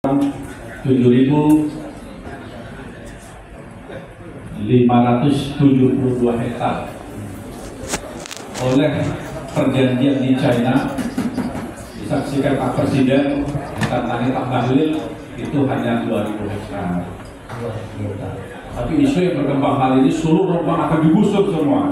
7.572 hektar oleh perjanjian di China. Disaksikan Pak Presiden, ditantangin Pak Bahlil, itu hanya 2.000 hektar. Tapi isu yang berkembang hal ini seluruh Rembang akan digusur semua.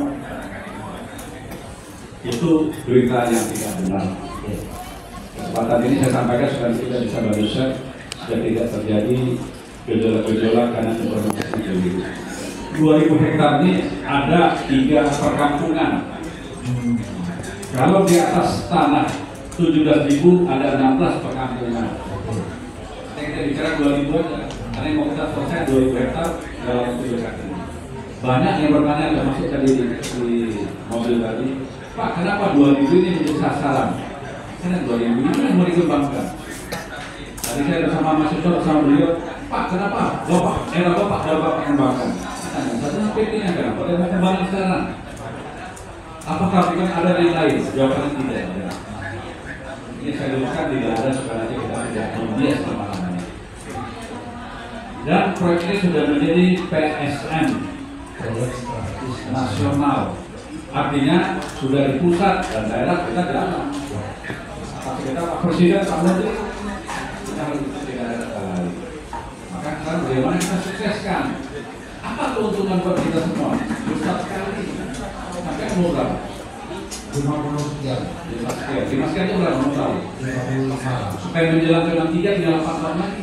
Itu berita yang tidak benar. Kesempatan ini saya sampaikan supaya kita bisa berusaha supaya tidak terjadi gejolak-gejolak karena informasi ini. 2.000 hektar ini ada 3 perkampungan. Kalau di atas tanah 17.000 ada 16 perkampungan. Kita bicara 2.000 aja. Karena yang mau kita selesai 2.000 hektar dalam waktu dekat ini. Banyak yang bertanya, ada masuk tadi di mobil tadi, Pak, kenapa 2.000 ini menjadi sasaran? Karena 2.000 ini yang mau dikembangkan. Tadi saya bersama mahasiswa bersama beliau, Pak, kenapa? Bapak kembangkan. Satunya PT-nya kenapa? Dia mau kembangkan sekarang. Apakah bukan ada yang lain? Jawabannya tidak ada. Ini saya luluskan tidak ada supaya nanti kita tidak membias lama-lamanya. Dan proyek ini sudah menjadi PSN, proyek strategis nasional. Artinya sudah di pusat dan daerah kita jalan. Kita Pak Presiden, Pak Menteri, kita harus di daerah lain. Maka sekarang bagaimana kita sukseskan? Apa keuntungan buat kita semua? Besar sekali. Sampai murah. 50 sekian. 5 sekian itu berapa total? 55. Supaya menjelang ke 63 tinggal 4 tahun lagi.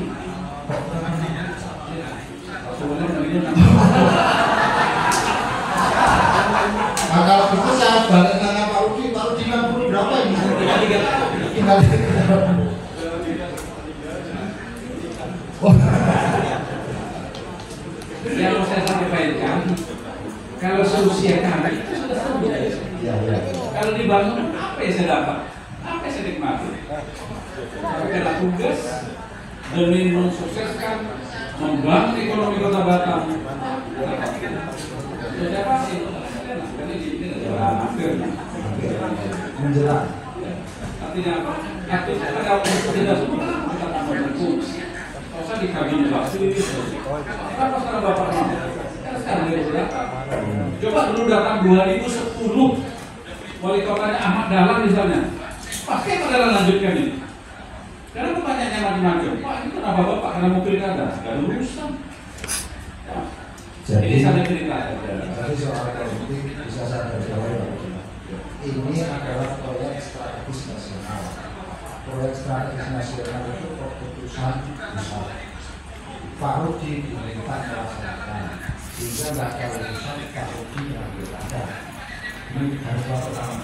Nah kalau gitu saya balik tanya Pak Rudi 60 berapa ini? Tinggal 3. Yang mau saya sampaikan, kalau seusia kami itu sudah selesai. Kalau dibangun, apa yang saya dapat? Apa yang saya nikmati? Karena tugas demi mensukseskan membangun ekonomi Kota Batam. Sudah pasti. Menjelang. Artinya apa? Artinya kalau tidak semua kita mampu. Masa dikabinasi. Kenapa sekarang Bapak mau? Kan sekarang dia berapa? Coba dulu datang 2010. Wali kotanya Ahmad Dahlan misalnya. Pasti pada lanjutkan ini. Karena pertanyaannya macam-macam. Pak, itu kenapa Bapak? Karena mau pilkada. Gak ada urusan. Jadi ini saya cerita. Jadi soal politik bisa saya jawab. Ini adalah proyek strategis nasional. Proyek strategis nasional itu keputusan besar. Pak Rudi diminta melaksanakan. Sehingga nggak ada urusan Pak Rudi yang pilkada. Ini harus pertama.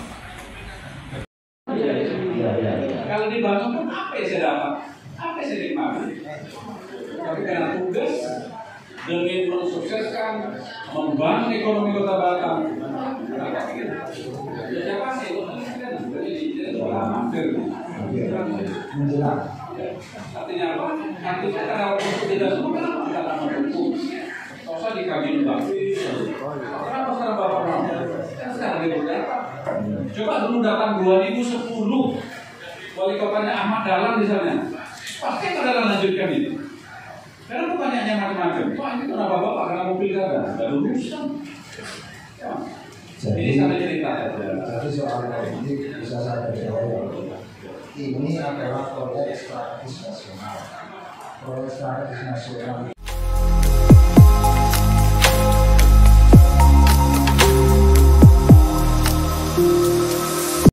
Kalau dibangun pun apa yang saya dapat? Apa yang saya nikmati? Tapi karena tugas demi mensukseskan membangun ekonomi Kota Batam. Siapa sih? Menjelang. Artinya apa? Artinya kalau tidak semua kenapa kita tak mampu? Kalau usah dikabinasi. Kenapa sekarang Bapak mau? Kan sekarang dia berapa? Coba dulu datang 2010. Wali kotanya Ahmad Dahlan misalnya. Pasti pada lanjutkan itu. Karena pertanyaannya macam-macam. Wah, ini kenapa Bapak? Karena mau pilkada. Gak ada urusan. Ini saya cerita. Jadi soal politik bisa saya jawab. Ini adalah proyek strategis nasional. Proyek strategis nasional.